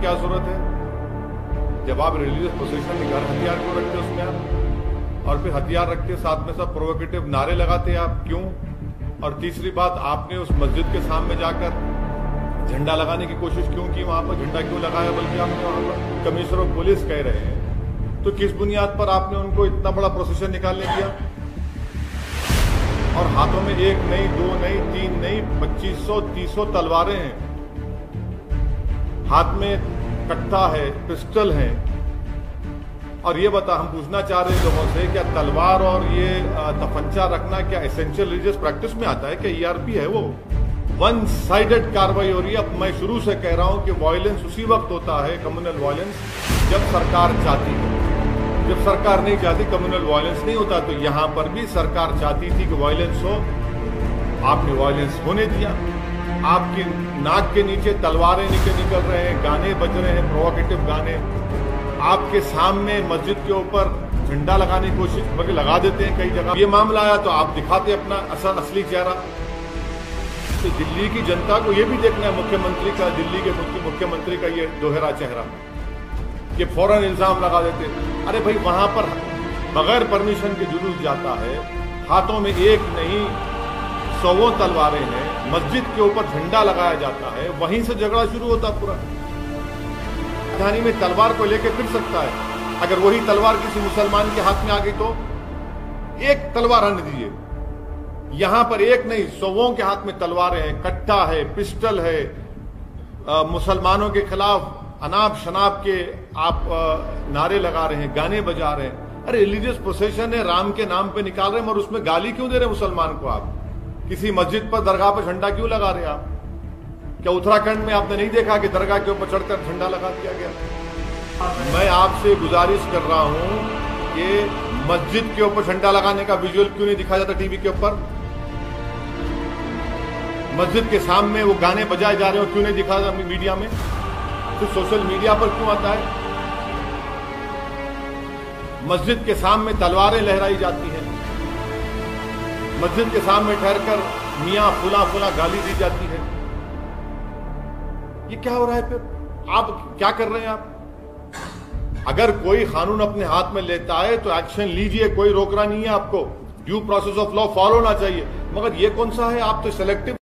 क्या जरूरत है? जब आप रिलीजियस प्रोसेशन निकाल हथियार क्यों रखते उसमें आप? और फिर हथियार रखते साथ में सब प्रोवोकेटिव नारे लगाते आप क्यों? और तीसरी बात, आपने उस मस्जिद के सामने जाकर झंडा लगाने की कोशिश क्यों की? वहां पर झंडा क्यों लगाया? बल्कि आपने वहां पर कमिश्नर ऑफ पुलिस कह रहे हैं, तो किस बुनियाद पर आपने उनको इतना बड़ा प्रोसेशन निकालने दिया? और हाथों में एक नहीं, दो नहीं, तीन नहीं, 2500-300 तलवारें हैं, हाथ में कट्टा है, पिस्टल है। और ये बता, हम पूछना चाह रहे हैं लोगों से, क्या तलवार और ये तफंचा रखना क्या एसेंशियल रिलीजियस प्रैक्टिस में आता है? क्या ईआरपी है वो? वन साइडेड कार्रवाई हो रही है। अब मैं शुरू से कह रहा हूं कि वायलेंस उसी वक्त होता है, कम्युनल वायलेंस, जब सरकार चाहती है। जब सरकार नहीं चाहती, कम्युनल वायलेंस नहीं होता। तो यहां पर भी सरकार चाहती थी कि वायलेंस हो, आपने वायलेंस होने दिया। आपकी नाक के नीचे तलवारें निकल रहे हैं, गाने बज रहे हैं, प्रोवोकेटिव गाने। आपके सामने मस्जिद के ऊपर झंडा लगाने की कोशिश बल्कि लगा देते हैं कई जगह। ये मामला आया तो आप दिखाते अपना असली चेहरा। तो दिल्ली की जनता को ये भी देखना है मुख्यमंत्री का, दिल्ली के मुख्यमंत्री का ये दोहरा चेहरा, कि फौरन इल्जाम लगा देते। अरे भाई, वहां पर बगैर परमिशन के जुलूस जाता है, हाथों में एक नहीं 100 तलवारें हैं, मस्जिद के ऊपर झंडा लगाया जाता है, वहीं से झगड़ा शुरू होता पूरा। राजधानी में तलवार को लेकर फिर सकता है, अगर वही तलवार किसी मुसलमान के हाथ में आ गई तो एक तलवार आने दीजिए। यहां पर एक नहीं 100 के हाथ में तलवारें हैं, कट्टा है, पिस्टल है, मुसलमानों के खिलाफ अनाप शनाप के आप नारे लगा रहे हैं, गाने बजा रहे हैं। अरे रिलीजियस प्रोसेशन है, राम के नाम पे निकाल रहे हैं, और उसमें गाली क्यों दे रहे हैं मुसलमान को? आप किसी मस्जिद पर, दरगाह पर झंडा क्यों लगा रहे हैं आप? क्या उत्तराखंड में आपने नहीं देखा कि दरगाह के ऊपर चढ़कर झंडा लगा दिया गया? मैं आपसे गुजारिश कर रहा हूं कि मस्जिद के ऊपर झंडा लगाने का विजुअल क्यों नहीं दिखाया जाता टीवी के ऊपर? मस्जिद के सामने वो गाने बजाए जा रहे हो, क्यों नहीं दिखाया जाता मीडिया में? तो सोशल मीडिया पर क्यों आता है? मस्जिद के सामने तलवारें लहराई जाती हैं, मस्जिद के सामने ठहरकर मियां फुला फुला गाली दी जाती है। ये क्या हो रहा है? फिर आप क्या कर रहे हैं? आप अगर कोई कानून अपने हाथ में लेता है तो एक्शन लीजिए, कोई रोक रहा नहीं है आपको। Due process of law follow होना चाहिए, मगर ये कौन सा है? आप तो सिलेक्टिव